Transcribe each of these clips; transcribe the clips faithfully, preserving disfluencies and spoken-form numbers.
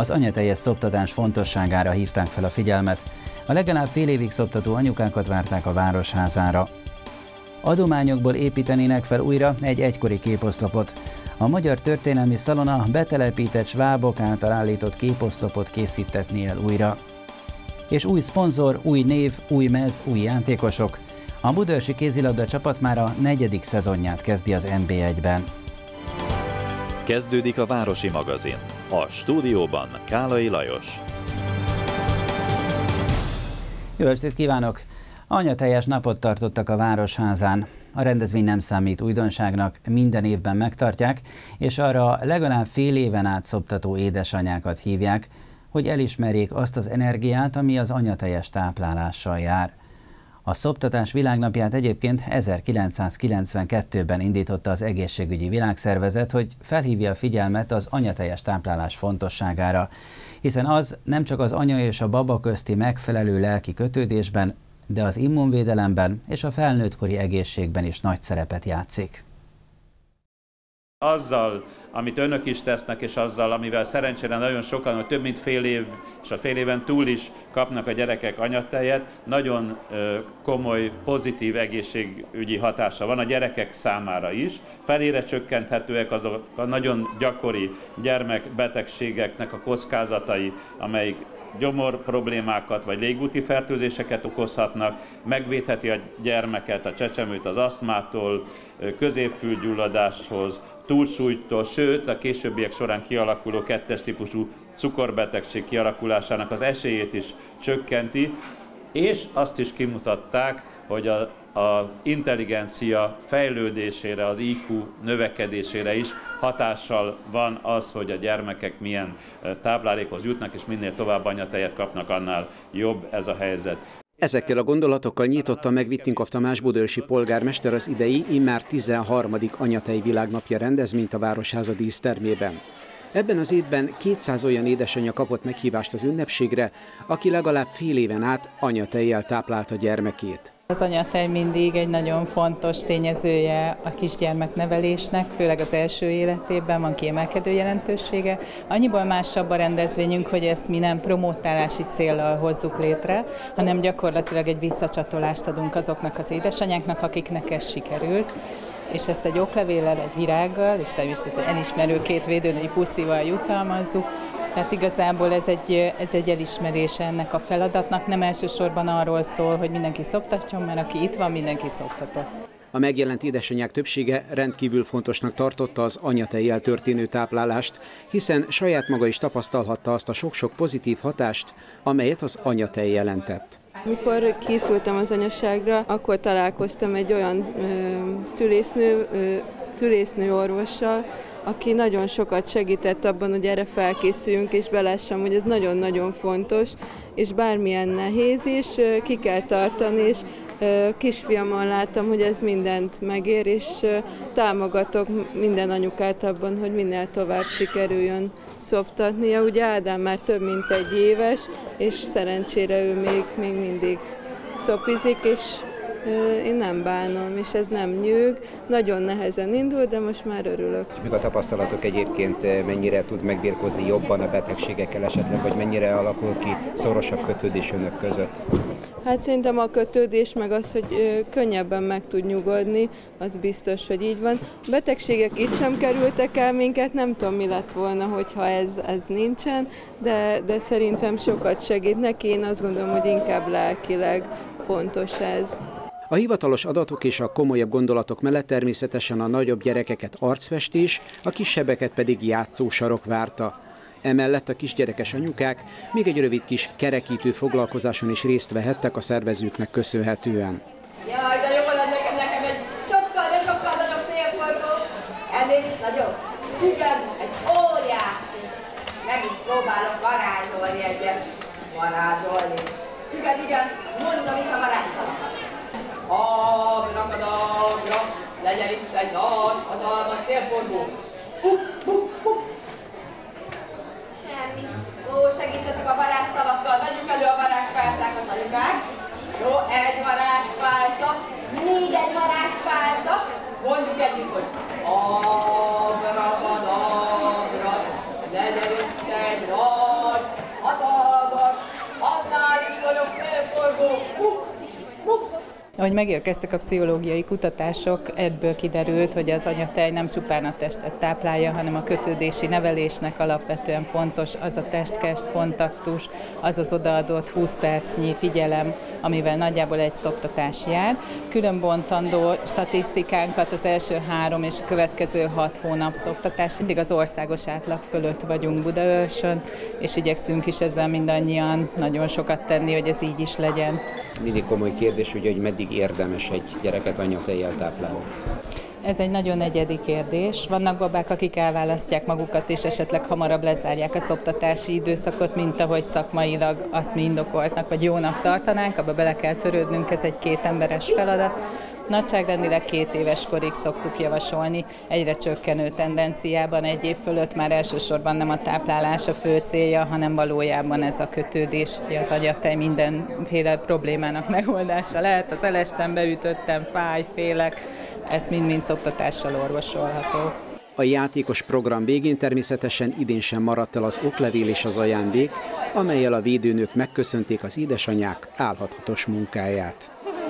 Az anyateljes szoptatás fontosságára hívták fel a figyelmet. A legalább fél évig szoptató anyukákat várták a Városházára. Adományokból építenének fel újra egy egykori képoszlopot. A Magyar Történelmi Szalon a betelepített svábok által állított képoszlopot készítetné el újra. És új szponzor, új név, új mez, új játékosok. A budaörsi kézilabda csapat már a negyedik szezonját kezdi az en bé egyben. Kezdődik a Városi Magazin. A stúdióban Kálai Lajos. Jó estét kívánok! Anyateljes napot tartottak a Városházán. A rendezvény nem számít újdonságnak, minden évben megtartják, és arra legalább fél éven át szoptató édesanyákat hívják, hogy elismerjék azt az energiát, ami az anyateljes táplálással jár. A szoptatás világnapját egyébként ezerkilencszázkilencvenkettőben indította az Egészségügyi Világszervezet, hogy felhívja a figyelmet az anyateljes táplálás fontosságára, hiszen az nem csak az anya és a baba közti megfelelő lelki kötődésben, de az immunvédelemben és a felnőttkori egészségben is nagy szerepet játszik. Azzal, amit önök is tesznek, és azzal, amivel szerencsére nagyon sokan, hogy több mint fél év, és a fél éven túl is kapnak a gyerekek anyatejet, nagyon komoly, pozitív egészségügyi hatása van a gyerekek számára is. Felére csökkenthetőek azok a nagyon gyakori gyermekbetegségeknek a kockázatai, amelyik gyomor problémákat vagy légúti fertőzéseket okozhatnak, megvédheti a gyermeket, a csecsemőt az asztmától, középfülgyulladáshoz, túlsúlytól, sőt a későbbiek során kialakuló kettes típusú cukorbetegség kialakulásának az esélyét is csökkenti, és azt is kimutatták, hogy a az intelligencia fejlődésére, az í kú növekedésére is hatással van az, hogy a gyermekek milyen táplálékhoz jutnak, és minél tovább anyatejet kapnak, annál jobb ez a helyzet. Ezekkel a gondolatokkal nyitotta meg Vittinkov Tamás budaörsi polgármester az idei, immár tizenharmadik anyatej világnapja rendezvényt a Városháza dísztermében. Ebben az évben kétszáz olyan édesanyja kapott meghívást az ünnepségre, aki legalább fél éven át anyatejjel táplálta gyermekét. Az anyatej mindig egy nagyon fontos tényezője a kisgyermeknevelésnek, főleg az első életében van kiemelkedő jelentősége. Annyiból másabb a rendezvényünk, hogy ezt mi nem promotálási céllal hozzuk létre, hanem gyakorlatilag egy visszacsatolást adunk azoknak az édesanyáknak, akiknek ez sikerült. És ezt egy oklevéllel, egy virággal, és természetesen elismerő két védőnői puszival jutalmazzuk. Tehát igazából ez egy, ez egy elismerése ennek a feladatnak, nem elsősorban arról szól, hogy mindenki szoptatjon, mert aki itt van, mindenki szoptatott. A megjelent édesanyák többsége rendkívül fontosnak tartotta az anyatejjel történő táplálást, hiszen saját maga is tapasztalhatta azt a sok-sok pozitív hatást, amelyet az anyatej jelentett. Amikor készültem az anyaságra, akkor találkoztam egy olyan ö, szülésznő, ö, szülésznő orvossal, aki nagyon sokat segített abban, hogy erre felkészüljünk, és belássam, hogy ez nagyon-nagyon fontos, és bármilyen nehéz is, ki kell tartani, és kisfiamon láttam, hogy ez mindent megér, és támogatok minden anyukát abban, hogy minél tovább sikerüljön szoptatnia. Ugye Ádám már több mint egy éves, és szerencsére ő még, még mindig szopizik, és én nem bánom, és ez nem nyűg. Nagyon nehezen indul, de most már örülök. És mik a tapasztalatok egyébként, mennyire tud megbirkózni jobban a betegségekkel esetleg, vagy mennyire alakul ki szorosabb kötődés önök között? Hát szerintem a kötődés, meg az, hogy könnyebben meg tud nyugodni, az biztos, hogy így van. A betegségek itt sem kerültek el minket, nem tudom, mi lett volna, hogyha ez, ez nincsen, de, de szerintem sokat segít neki. Én azt gondolom, hogy inkább lelkileg fontos ez. A hivatalos adatok és a komolyabb gondolatok mellett természetesen a nagyobb gyerekeket arcfestés, a kisebbeket pedig játszósarok várta. Emellett a kisgyerekes anyukák még egy rövid kis kerekítő foglalkozáson is részt vehettek a szervezőknek köszönhetően. Jaj, de jó lenne nekem, nekem egy sokkal, de sokkal nagyobb szélforgó. Ennél is nagyobb. Igen, egy óriási. Meg is próbálok varázsolni egyet. Varázsolni. Igen, igen, mondom is a varázsszavakat. Abrakadabra, legyen itt egy nagy, hatalmas szélforgó. Huk, huk, huk. Semmi. Ó, segítsetek a varázsszavakkal, vegyük elő a varázspálcákat, anyukák. Jó, egy varázspálca, még egy varázspálca. Mondjuk együtt, hogy abrakadabra, legyen itt egy nagy, Ahogy megérkeztek a pszichológiai kutatások, ebből kiderült, hogy az anyatej nem csupán a testet táplálja, hanem a kötődési nevelésnek alapvetően fontos az a testkest kontaktus, az az odaadott húsz percnyi figyelem, amivel nagyjából egy szoptatás jár. Különbontandó statisztikánkat az első három és a következő hat hónap szoptatás. Mindig az országos átlag fölött vagyunk Budaörsön, és igyekszünk is ezzel mindannyian nagyon sokat tenni, hogy ez így is legyen. Mindig komoly kérdés, ugye, hogy meddig érdemes egy gyereket anyatejjel táplálni. Ez egy nagyon egyedi kérdés. Vannak babák, akik elválasztják magukat, és esetleg hamarabb lezárják a szoptatási időszakot, mint ahogy szakmailag azt mi indokoltnak, vagy jónak tartanánk, abba bele kell törődnünk, ez egy kétemberes feladat. Nagyságrendileg két éves korig szoktuk javasolni, egyre csökkenő tendenciában, egy év fölött már elsősorban nem a táplálás a fő célja, hanem valójában ez a kötődés, hogy az anyatej mindenféle problémának megoldása lehet, az elestem, beütöttem, fáj, félek, ez mind-mind szoptatással orvosolható. A játékos program végén természetesen idén sem maradt el az oklevél és az ajándék, amellyel a védőnők megköszönték az édesanyák álhatatos munkáját.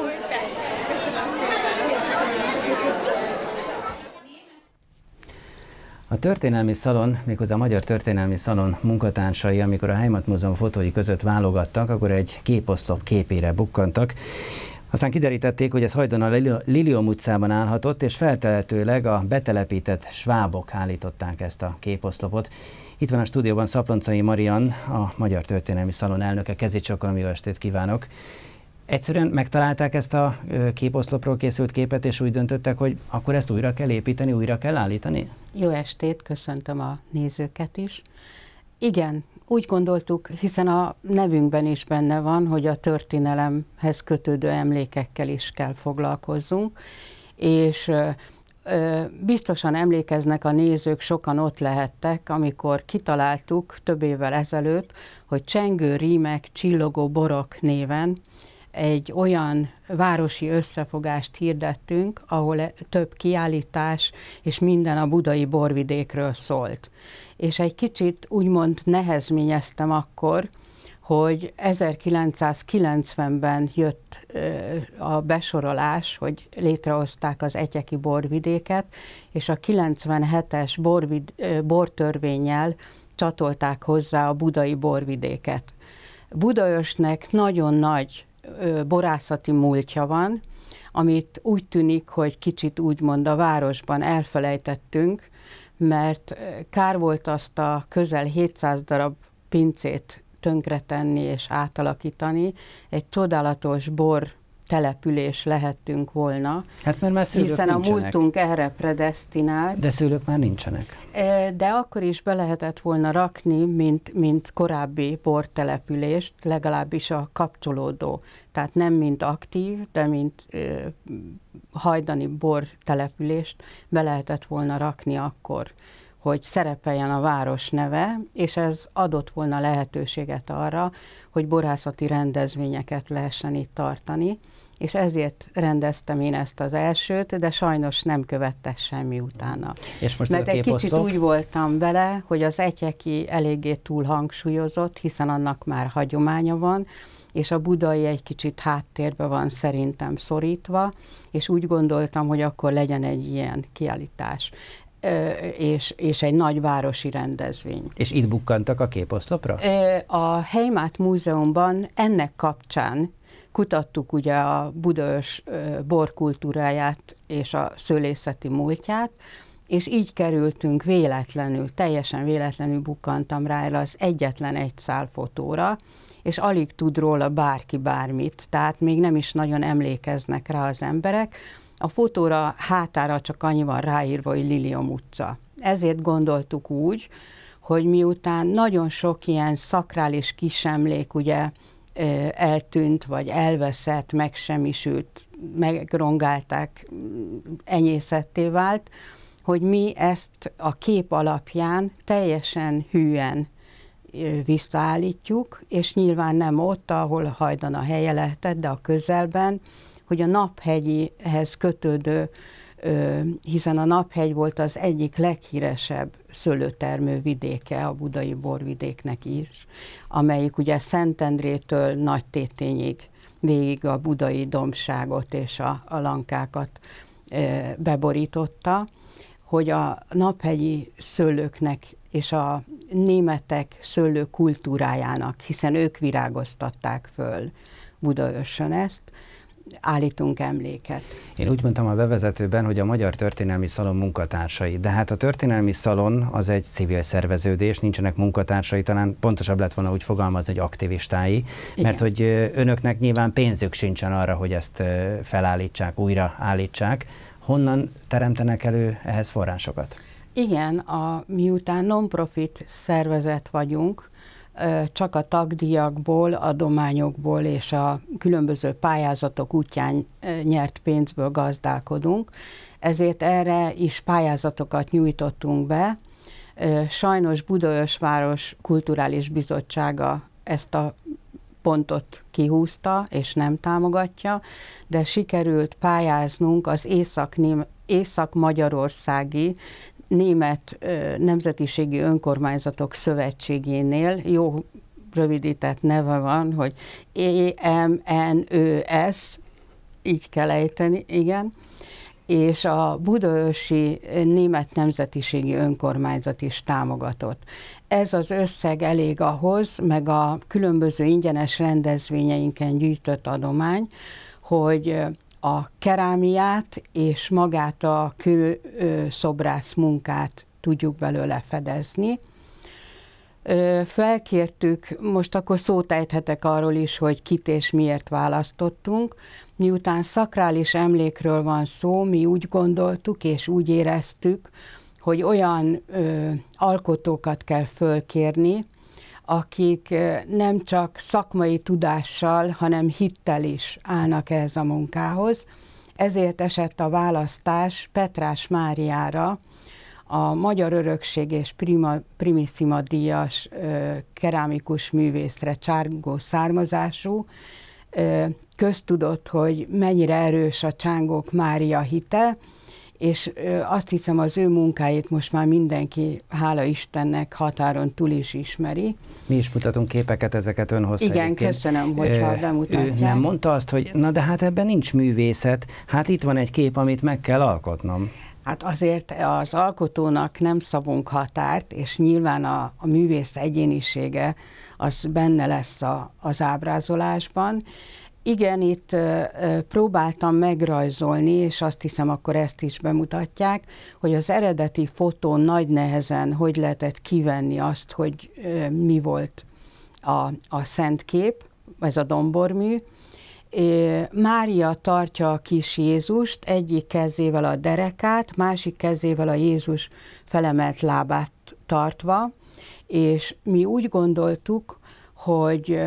A történelmi szalon, méghozzá a Magyar Történelmi Szalon munkatársai, amikor a Heimat Múzeum fotói között válogattak, akkor egy képoszlop képére bukkantak. Aztán kiderítették, hogy ez Hajdon a Lilium utcában állhatott, és feltehetőleg a betelepített svábok állították ezt a képoszlopot. Itt van a stúdióban Szaploncai Marian, a Magyar Történelmi Szalon elnöke. Kezét csokolom, jó estét kívánok! Egyszerűen megtalálták ezt a képoszlopról készült képet, és úgy döntöttek, hogy akkor ezt újra kell építeni, újra kell állítani? Jó estét, köszöntöm a nézőket is. Igen, úgy gondoltuk, hiszen a nevünkben is benne van, hogy a történelemhez kötődő emlékekkel is kell foglalkozzunk, és biztosan emlékeznek a nézők, sokan ott lehettek, amikor kitaláltuk több évvel ezelőtt, hogy Csengő rímek, csillogó borok néven egy olyan városi összefogást hirdettünk, ahol több kiállítás és minden a budai borvidékről szólt. És egy kicsit úgymond nehezményeztem akkor, hogy ezerkilencszázkilencvenben jött a besorolás, hogy létrehozták az etyeki borvidéket, és a kilencvenhetes borvid, bortörvénnyel csatolták hozzá a budai borvidéket. Budaörsnek nagyon nagy borászati múltja van, amit úgy tűnik, hogy kicsit úgymond a városban elfelejtettünk, mert kár volt azt a közel hétszáz darab pincét tönkretenni és átalakítani. Egy csodálatos bor település lehettünk volna, hát mert már szülők hiszen nincsenek. A múltunk erre predesztinált. De szülők már nincsenek. De akkor is be lehetett volna rakni, mint, mint korábbi bortelepülést, legalábbis a kapcsolódó. Tehát nem mint aktív, de mint ö, hajdani bortelepülést be lehetett volna rakni akkor, hogy szerepeljen a város neve, és ez adott volna lehetőséget arra, hogy borászati rendezvényeket lehessen itt tartani, és ezért rendeztem én ezt az elsőt, de sajnos nem követte semmi utána. És most Mert a egy kicsit képoszlop? úgy voltam vele, hogy az etyeki eléggé túl hangsúlyozott, hiszen annak már hagyománya van, és a budai egy kicsit háttérbe van szerintem szorítva, és úgy gondoltam, hogy akkor legyen egy ilyen kiállítás. És, és egy nagy városi rendezvény. És itt bukkantak a képoszlopra? A Heimat Múzeumban ennek kapcsán kutattuk ugye a Budaörs borkultúráját és a szőlészeti múltját, és így kerültünk véletlenül, teljesen véletlenül bukkantam rá el az egyetlen egy szál fotóra, és alig tud róla bárki bármit, tehát még nem is nagyon emlékeznek rá az emberek. A fotóra hátára csak annyi van ráírva, hogy Lilium utca. Ezért gondoltuk úgy, hogy miután nagyon sok ilyen szakrális kisemlék ugye eltűnt, vagy elveszett, megsemmisült, megrongálták, enyészetté vált, hogy mi ezt a kép alapján teljesen hűen visszaállítjuk, és nyilván nem ott, ahol Hajdan a helye lehetett, de a közelben, hogy a Naphegyihez kötődő, hiszen a Naphegy volt az egyik leghíresebb szőlőtermő vidéke a budai borvidéknek is, amelyik ugye Szentendrétől Nagytétényig végig a budai dombságot és a, a lankákat e, beborította, hogy a naphegyi szőlőknek és a németek szőlő kultúrájának, hiszen ők virágoztatták föl Budaörsön ezt, állítunk emléket. Én úgy mondtam a bevezetőben, hogy a Magyar Történelmi Szalon munkatársai, de hát a Történelmi Szalon az egy civil szerveződés, nincsenek munkatársai, talán pontosabb lett volna úgy fogalmazni, hogy aktivistái, igen. Mert hogy önöknek nyilván pénzük sincsen arra, hogy ezt felállítsák, újra állítsák. Honnan teremtenek elő ehhez forrásokat? Igen, a, miután non-profit szervezet vagyunk, csak a tagdíjakból, adományokból és a különböző pályázatok útján nyert pénzből gazdálkodunk, ezért erre is pályázatokat nyújtottunk be. Sajnos Budaörs város kulturális bizottsága ezt a pontot kihúzta és nem támogatja, de sikerült pályáznunk az Észak-Magyarországi Német Nemzetiségi Önkormányzatok Szövetségénél, jó rövidített neve van, hogy E M N Ö S, így kell ejteni, igen, és a Budaörsi Német Nemzetiségi Önkormányzat is támogatott. Ez az összeg elég ahhoz, meg a különböző ingyenes rendezvényeinken gyűjtött adomány, hogy a kerámiát és magát a kőszobrász munkát tudjuk belőle fedezni. Felkértük, most akkor szót ejthetek arról is, hogy kit és miért választottunk. Miután szakrális emlékről van szó, mi úgy gondoltuk és úgy éreztük, hogy olyan ö, alkotókat kell fölkérni, akik nem csak szakmai tudással, hanem hittel is állnak ehhez a munkához. Ezért esett a választás Petrás Máriára, a Magyar Örökség és Prima, Primissima díjas ö, kerámikus művészre, csángó származású. Ö, köztudott, hogy mennyire erős a Csángók Mária hite, és ö, azt hiszem, az ő munkáit most már mindenki, hála Istennek, határon túl is ismeri. Mi is mutatunk képeket, ezeket ön hozta. Igen, egyébként. köszönöm, hogyha ö, bemutatják. Ő nem mondta azt, hogy na de hát ebben nincs művészet, hát itt van egy kép, amit meg kell alkotnom. Hát azért az alkotónak nem szabunk határt, és nyilván a, a művész egyénisége az benne lesz a, az ábrázolásban. Igen, itt ö, ö, próbáltam megrajzolni, és azt hiszem, akkor ezt is bemutatják, hogy az eredeti fotón nagy nehezen hogy lehetett kivenni azt, hogy ö, mi volt a, a szent kép, ez a dombormű. Mária tartja a kis Jézust, egyik kezével a derekát, másik kezével a Jézus felemelt lábát tartva, és mi úgy gondoltuk, hogy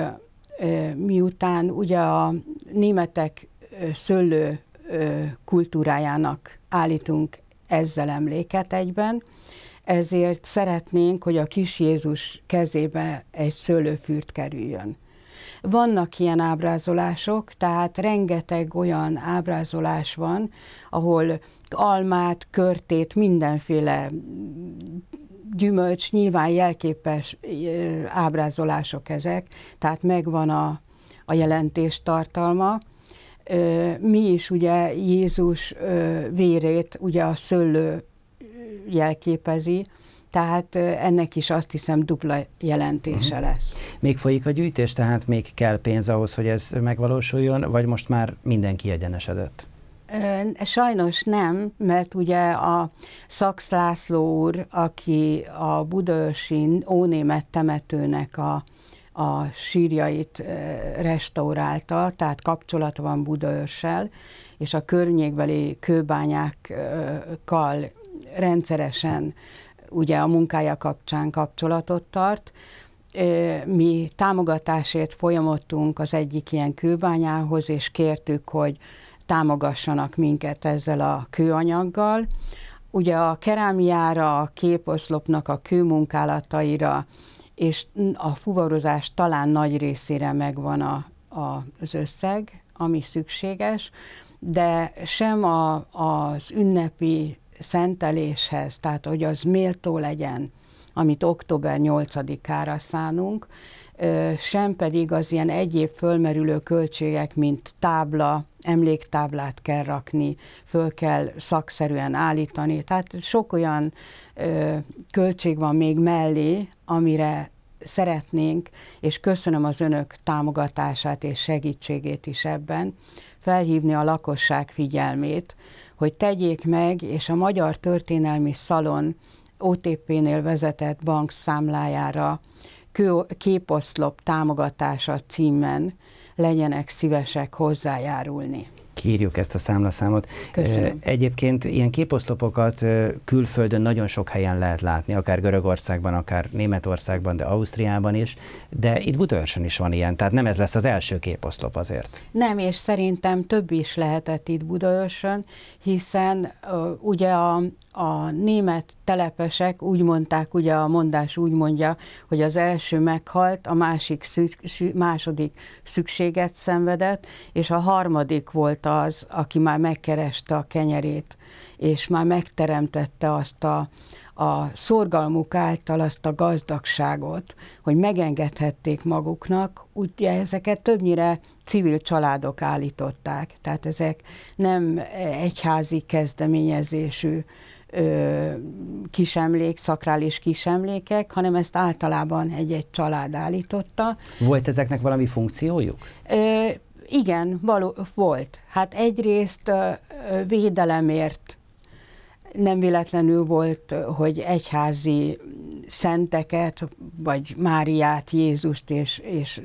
miután ugye a németek szőlő kultúrájának állítunk ezzel emléket egyben, ezért szeretnénk, hogy a kis Jézus kezébe egy szőlőfürt kerüljön. Vannak ilyen ábrázolások, tehát rengeteg olyan ábrázolás van, ahol almát, körtét, mindenféle gyümölcs, nyilván jelképes ábrázolások ezek, tehát megvan a, a jelentés tartalma. Mi is ugye Jézus vérét ugye a szőlő jelképezi, tehát ennek is azt hiszem dupla jelentése uh-huh. lesz. Még folyik a gyűjtés, tehát még kell pénz ahhoz, hogy ez megvalósuljon, vagy most már minden kiegyenesedett? Sajnos nem, mert ugye a Szax László úr, aki a budaörsi ónémet temetőnek a, a sírjait restaurálta, tehát kapcsolat van Budaörssel, és a környékbeli kőbányákkal rendszeresen ugye a munkája kapcsán kapcsolatot tart. Mi támogatásért folyamodtunk az egyik ilyen kőbányához, és kértük, hogy támogassanak minket ezzel a kőanyaggal. Ugye a kerámiára, a képoszlopnak a kőmunkálataira és a fuvarozás talán nagy részére megvan a, a, az összeg, ami szükséges, de sem a, az ünnepi szenteléshez, tehát hogy az méltó legyen, amit október nyolcadikára szánunk, sem pedig az ilyen egyéb fölmerülő költségek, mint tábla, emléktáblát kell rakni, föl kell szakszerűen állítani. Tehát sok olyan ö, költség van még mellé, amire szeretnénk, és köszönöm az önök támogatását és segítségét is ebben, felhívni a lakosság figyelmét, hogy tegyék meg, és a Magyar Történelmi Szalon o té pé-nél vezetett bankszámlájára képoszlop támogatása címen legyenek szívesek hozzájárulni. Kiírjuk ezt a számlaszámot. Köszönöm. Egyébként ilyen képoszlopokat külföldön nagyon sok helyen lehet látni, akár Görögországban, akár Németországban, de Ausztriában is, de itt Budaörsön is van ilyen, tehát nem ez lesz az első képoszlop azért. Nem, és szerintem több is lehetett itt Budaörsön, hiszen uh, ugye a, a német telepesek úgy mondták, ugye a mondás úgy mondja, hogy az első meghalt, a másik szü- szü- második szükséget szenvedett, és a harmadik volt az, aki már megkereste a kenyerét, és már megteremtette azt a, a szorgalmuk által azt a gazdagságot, hogy megengedhették maguknak. Ugye ezeket többnyire civil családok állították, tehát ezek nem egyházi kezdeményezésű ö, kisemlék, szakrális kisemlékek, hanem ezt általában egy-egy család állította. Volt ezeknek valami funkciójuk? Ö, igen, való, volt. Hát egyrészt ö, védelemért nem véletlenül volt, hogy egyházi szenteket, vagy Máriát, Jézust és, és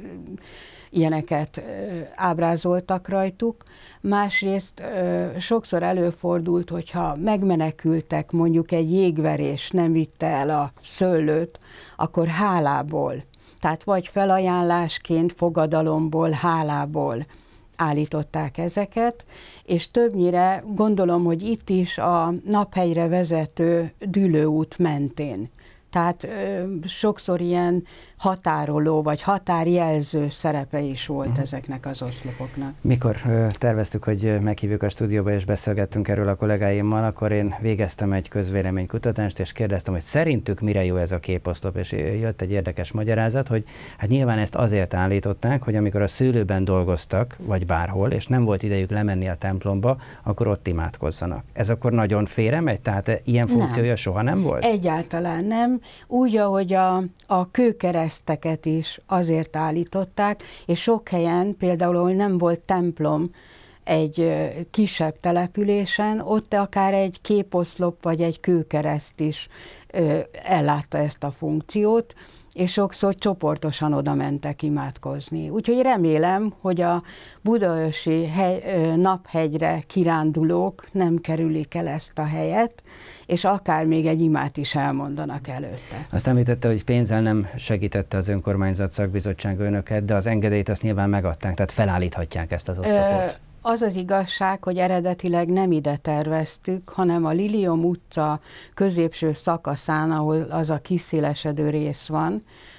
ilyeneket ábrázoltak rajtuk. Másrészt sokszor előfordult, hogyha megmenekültek, mondjuk egy jégverés nem vitte el a szőlőt, akkor hálából, tehát vagy felajánlásként, fogadalomból, hálából állították ezeket, és többnyire gondolom, hogy itt is a Naphegyre vezető dűlőút mentén. Tehát ö, sokszor ilyen határoló vagy határjelző szerepe is volt uh-huh. ezeknek az oszlopoknak. Mikor ö, terveztük, hogy meghívjuk a stúdióba és beszélgettünk erről a kollégáimmal, akkor én végeztem egy közvéleménykutatást, és kérdeztem, hogy szerintük mire jó ez a képoszlop, és jött egy érdekes magyarázat, hogy hát nyilván ezt azért állították, hogy amikor a szőlőben dolgoztak, vagy bárhol, és nem volt idejük lemenni a templomba, akkor ott imádkozzanak. Ez akkor nagyon félremegy? Tehát ilyen funkciója nem. soha nem volt? Egyáltalán nem. Úgy, ahogy a, a kőkereszteket is azért állították, és sok helyen, például ahol nem volt templom egy kisebb településen, ott akár egy képoszlop vagy egy kőkereszt is ö, ellátta ezt a funkciót, és sokszor csoportosan oda mentek imádkozni. Úgyhogy remélem, hogy a budaörsi hely, Naphegyre kirándulók nem kerülik el ezt a helyet, és akár még egy imát is elmondanak előtte. Azt említette, hogy pénzzel nem segítette az önkormányzat szakbizottsága önöket, de az engedélyt azt nyilván megadták, tehát felállíthatják ezt az oszlopot. Az az igazság, hogy eredetileg nem ide terveztük, hanem a Lilium utca középső szakaszán, ahol az a kiszélesedő rész van,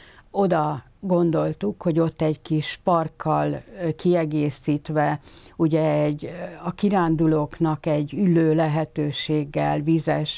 oda gondoltuk, hogy ott egy kis parkkal kiegészítve, ugye egy, a kirándulóknak egy ülő lehetőséggel, vizes,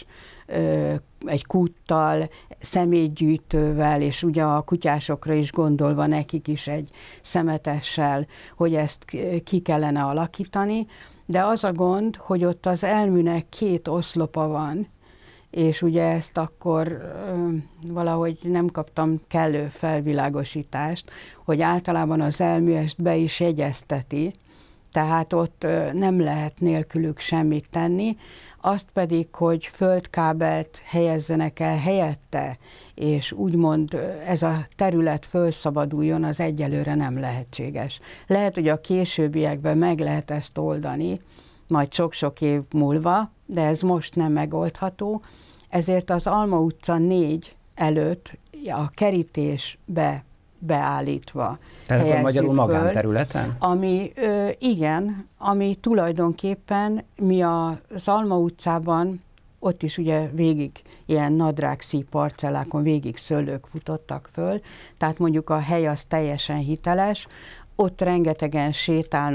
egy kúttal, szemétgyűjtővel, és ugye a kutyásokra is gondolva nekik is egy szemetessel, hogy ezt ki kellene alakítani, de az a gond, hogy ott az elműnek két oszlopa van, és ugye ezt akkor ö, valahogy nem kaptam kellő felvilágosítást, hogy általában az elmű ezt be is jegyezteti, tehát ott ö, nem lehet nélkülük semmit tenni, azt pedig, hogy földkábelt helyezzenek el helyette, és úgymond ez a terület fölszabaduljon, az egyelőre nem lehetséges. Lehet, hogy a későbbiekben meg lehet ezt oldani, majd sok-sok év múlva, de ez most nem megoldható, ezért az Alma utca négy előtt a kerítésbe beállítva. Tehát akkor magyarul magánterületen? Ami, ö, igen, ami tulajdonképpen mi az Alma utcában, ott is ugye végig ilyen nadrágszíj parcellákon végig szőlők futottak föl, tehát mondjuk a hely az teljesen hiteles, ott rengetegen sétálnak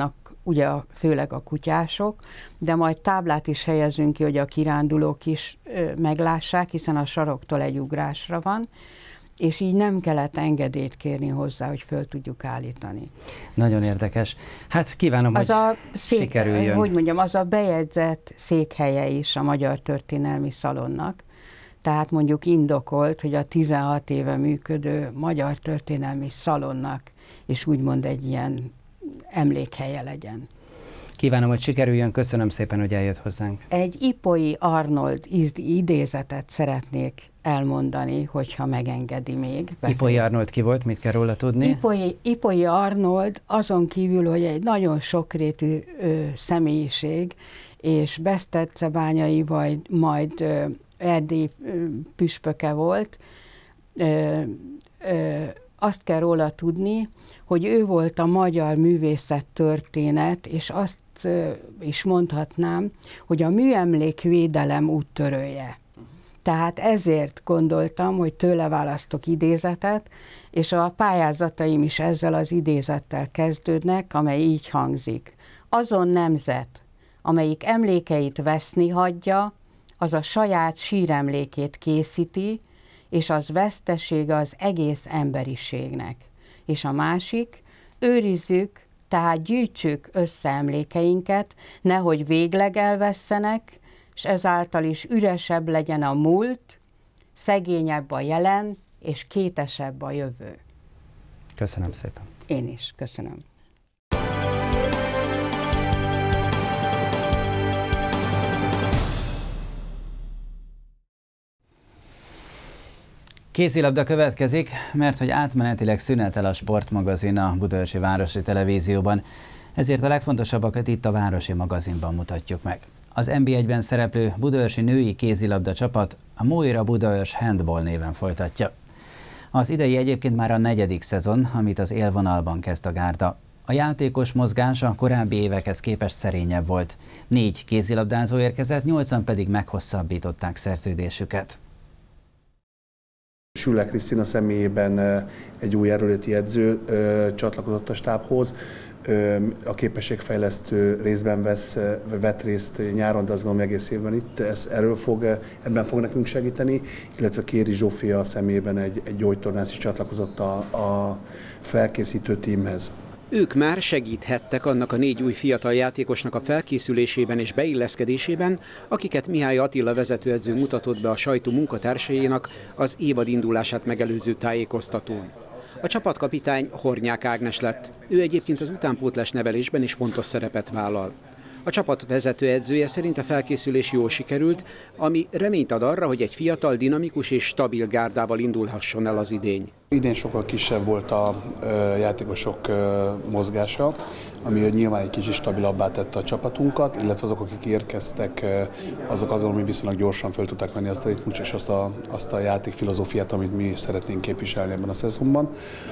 ugye főleg a kutyások, de majd táblát is helyezünk ki, hogy a kirándulók is meglássák, hiszen a saroktól egy ugrásra van, és így nem kellett engedélyt kérni hozzá, hogy föl tudjuk állítani. Nagyon érdekes. Hát kívánom, az hogy a szék, sikerüljön. Hogy mondjam, az a bejegyzett székhelye is a Magyar Történelmi Szalonnak, tehát mondjuk indokolt, hogy a tizenhat éve működő Magyar Történelmi Szalonnak és úgymond egy ilyen emlékhelye legyen. Kívánom, hogy sikerüljön, köszönöm szépen, hogy eljött hozzánk. Egy Ipolyi Arnold idézetet szeretnék elmondani, hogyha megengedi még. Ipolyi Arnold ki volt, mit kell róla tudni? Ipolyi, Ipolyi Arnold azon kívül, hogy egy nagyon sokrétű ö, személyiség, és Besztercebányai vagy majd ö, Erdély ö, püspöke volt, ö, ö, azt kell róla tudni, hogy ő volt a magyar művészettörténet, és azt is mondhatnám, hogy a műemlékvédelem úttörője. Tehát ezért gondoltam, hogy tőle választok idézetet, és a pályázataim is ezzel az idézettel kezdődnek, amely így hangzik. Azon nemzet, amelyik emlékeit veszni hagyja, az a saját síremlékét készíti, és az vesztesége az egész emberiségnek. És a másik, őrizzük, tehát gyűjtsük össze emlékeinket, nehogy végleg elvesszenek, és ezáltal is üresebb legyen a múlt, szegényebb a jelen, és kétesebb a jövő. Köszönöm szépen. Én is köszönöm. Kézilabda következik, mert hogy átmenetileg szünetel a sportmagazin a Budaörsi Városi Televízióban, ezért a legfontosabbakat itt a Városi Magazinban mutatjuk meg. Az en bé egyben szereplő budaörsi női kézilabda csapat a Moira Budaörs Handball néven folytatja. Az idei egyébként már a negyedik szezon, amit az élvonalban kezd a gárda. A játékos mozgás a korábbi évekhez képest szerényebb volt. Négy kézilabdázó érkezett, nyolcan pedig meghosszabbították szerződésüket. Sülle Krisztina személyében egy új erőléti edző csatlakozott a stábhoz. A képességfejlesztő részben vesz, vett részt nyáron, de azt gondolom egész évben itt. Ez, erről fog, ebben fog nekünk segíteni, illetve Kéri Zsófia személyében egy, egy gyógytornász is csatlakozott a, a felkészítő tímhez. Ők már segíthettek annak a négy új fiatal játékosnak a felkészülésében és beilleszkedésében, akiket Mihály Attila vezetőedző mutatott be a sajtó munkatársainak az évad indulását megelőző tájékoztatón. A csapatkapitány Hornyák Ágnes lett. Ő egyébként az utánpótlás nevelésben is fontos szerepet vállal. A csapat vezetőedzője szerint a felkészülés jól sikerült, ami reményt ad arra, hogy egy fiatal, dinamikus és stabil gárdával indulhasson el az idény. Idén sokkal kisebb volt a játékosok mozgása, ami nyilván egy kicsit stabilabbá tette a csapatunkat, illetve azok, akik érkeztek, azok azon, hogy viszonylag gyorsan föl tudták venni azt a ritmus és azt a, azt a játékfilozófiát, amit mi szeretnénk képviselni ebben a szezonban.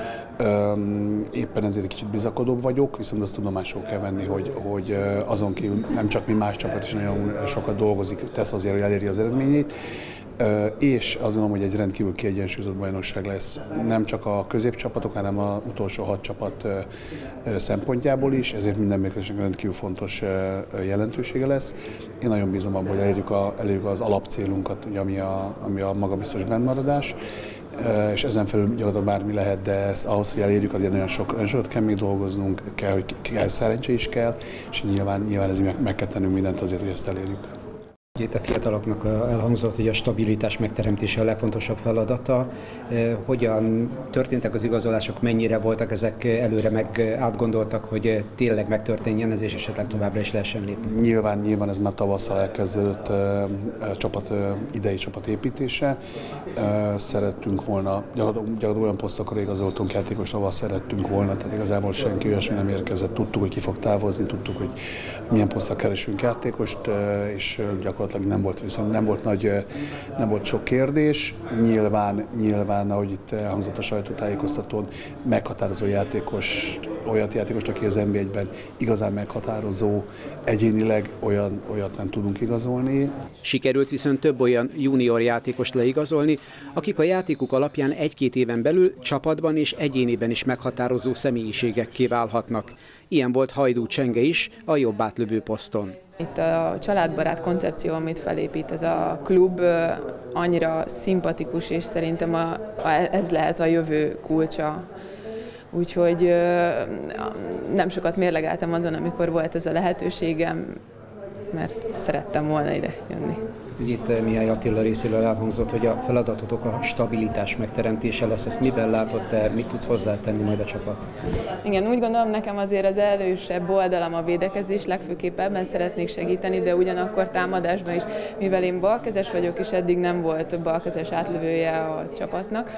Éppen ezért egy kicsit bizakodóbb vagyok, viszont azt tudomásul kell venni, hogy, hogy azon kívül nem csak mi, más csapat is nagyon sokat dolgozik, tesz azért, hogy eléri az eredményét, és azt gondolom, hogy egy rendkívül kiegyensúlyozott bajnokság lesz, nem csak a középcsapatok, hanem az utolsó hat csapat szempontjából is, ezért minden mérkőzésnek rendkívül fontos jelentősége lesz. Én nagyon bízom abban, hogy elérjük, a, elérjük az alapcélunkat, ami a, ami a magabiztos bennmaradás, és ezen felül gyakorlatilag bármi lehet, de ez, ahhoz, hogy elérjük, azért nagyon sok, nagyon sokat kell még dolgoznunk, kell, hogy kell, szerencse is kell, és nyilván, nyilván ezért meg, meg kell tennünk mindent azért, hogy ezt elérjük. Itt a fiataloknak elhangzott, hogy a stabilitás megteremtése a legfontosabb feladata. Hogyan történtek az igazolások, mennyire voltak ezek előre meg átgondoltak, hogy tényleg megtörténjen ez, és esetleg továbbra is lehessen lépni? Nyilván, nyilván ez már tavasszal elkezdődött a csapat, idei csapat építése. Szerettünk volna, gyakorlatilag olyan posztokra igazoltunk játékos, ahol szerettünk volna, tehát igazából senki olyasmi nem érkezett. Tudtuk, hogy ki fog távozni, tudtuk, hogy milyen posztra keresünk játékost, és gyakorlatilag gyakorlatilag nem volt, viszont nem volt nagy, nem volt sok kérdés. Nyilván, nyilván, ahogy itt elhangzott a sajtótájékoztatón, meghatározó játékos, olyan játékos, aki az en bé egyben igazán meghatározó, egyénileg olyan, olyat nem tudunk igazolni. Sikerült viszont több olyan junior játékost leigazolni, akik a játékuk alapján egy-két éven belül csapatban és egyéniben is meghatározó személyiségekké válhatnak. Ilyen volt Hajdú Csenge is a jobb átlövő poszton. Itt a családbarát koncepció, amit felépít ez a klub, annyira szimpatikus, és szerintem a, a, ez lehet a jövő kulcsa. Úgyhogy nem sokat mérlegeltem azon, amikor volt ez a lehetőségem, mert szerettem volna ide jönni. Itt Mihály Attila részéről elhangzott, hogy a feladatotok a stabilitás megteremtése lesz. Ezt miben látod te, mit tudsz hozzátenni majd a csapathoz? Igen, úgy gondolom, nekem azért az elősebb oldalam a védekezés, legfőképp ebben szeretnék segíteni, de ugyanakkor támadásban is, mivel én balkezes vagyok, és eddig nem volt balkezes átlövője a csapatnak,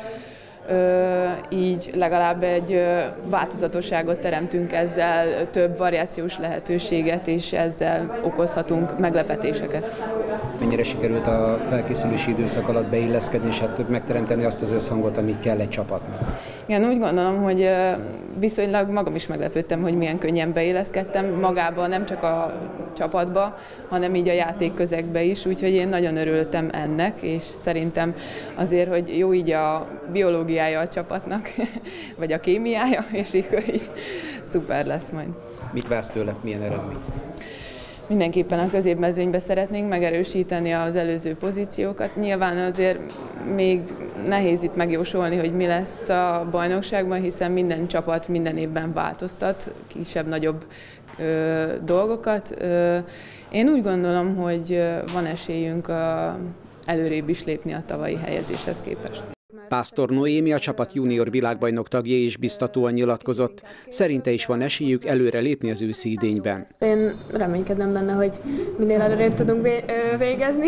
Ö, így legalább egy ö, változatosságot teremtünk ezzel, több variációs lehetőséget, és ezzel okozhatunk meglepetéseket. Mennyire sikerült a felkészülési időszak alatt beilleszkedni, és hát megteremteni azt az összhangot, ami kell egy csapatnak? Igen, úgy gondolom, hogy viszonylag magam is meglepődtem, hogy milyen könnyen beilleszkedtem magába, nem csak a csapatba, hanem így a játékközegbe is, úgyhogy én nagyon örültem ennek, és szerintem azért, hogy jó így a biológiája a csapatnak, vagy a kémiája, és így, így szuper lesz majd. Mit vársz tőle, milyen eredmény? Mindenképpen a középmezőnybe szeretnénk megerősíteni az előző pozíciókat. Nyilván azért még nehéz itt megjósolni, hogy mi lesz a bajnokságban, hiszen minden csapat minden évben változtat, kisebb-nagyobb ö, dolgokat. Ö, én úgy gondolom, hogy van esélyünk a, előrébb is lépni a tavalyi helyezéshez képest. Pásztor Noémi, a csapat junior világbajnok tagja is biztatóan nyilatkozott. Szerinte is van esélyük előre lépni az őszi idényben. Én reménykedem benne, hogy minél előrébb tudunk végezni.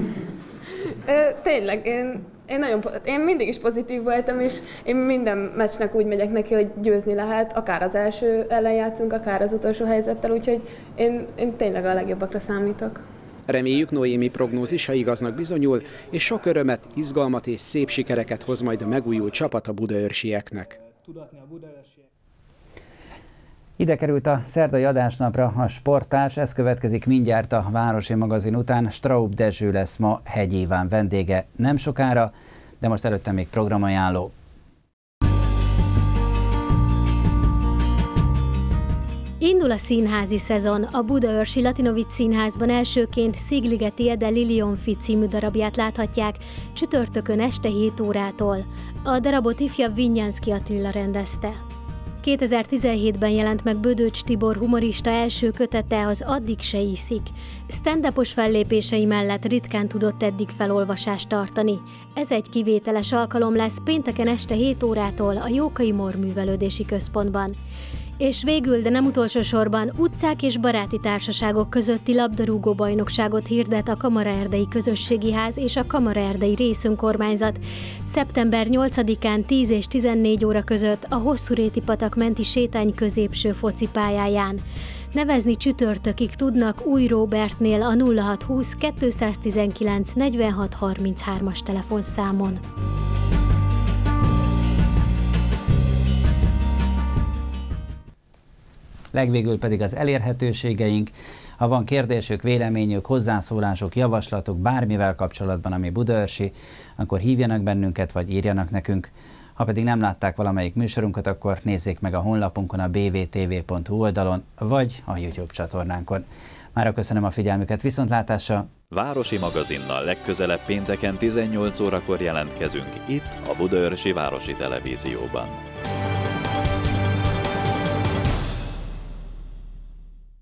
Tényleg, én, én, nagyon, én mindig is pozitív voltam, és én minden meccsnek úgy megyek neki, hogy győzni lehet, akár az első ellen játszunk, akár az utolsó helyzettel, úgyhogy én, én tényleg a legjobbakra számítok. Reméljük, Noémi prognózisa igaznak bizonyul, és sok örömet, izgalmat és szép sikereket hoz majd a megújult csapat a budaörsieknek. Ide került a szerdai adásnapra a sporttárs, ez következik mindjárt a Városi magazin után. Straub Dezső lesz ma Hegy Iván vendége nem sokára, de most előtte még programajánló. Indul a színházi szezon. A Budaörsi Latinovics Színházban elsőként Szigligeti Ede Lilionfi című darabját láthatják csütörtökön este hét órától. A darabot ifjabb Vinyánszky Attila rendezte. kétezer-tizenhétben jelent meg Bödöcs Tibor humorista első kötete, az Addig se iszik. Stand-upos fellépései mellett ritkán tudott eddig felolvasást tartani. Ez egy kivételes alkalom lesz pénteken este hét órától a Jókai Mór Művelődési Központban. És végül, de nem utolsó sorban, utcák és baráti társaságok közötti labdarúgó bajnokságot hirdet a Kamaraerdei Közösségi Ház és a Kamaraerdei Részönkormányzat. szeptember nyolcadikán tíz és tizennégy óra között a Hosszúréti patak menti sétány középső focipályáján. Nevezni csütörtökig tudnak Új Róbertnél a nulla hat húsz kettőszáztizenkilenc negyvenhat harminchárom-as telefonszámon. Legvégül pedig az elérhetőségeink. Ha van kérdésük, véleményük, hozzászólások, javaslatok bármivel kapcsolatban, ami budaörsi, akkor hívjanak bennünket, vagy írjanak nekünk. Ha pedig nem látták valamelyik műsorunkat, akkor nézzék meg a honlapunkon, a b v t v pont hu oldalon, vagy a YouTube csatornánkon. Mára köszönöm a figyelmüket, viszontlátásra! Városi magazinnal legközelebb pénteken tizennyolc órakor jelentkezünk itt a Budaörsi Városi Televízióban.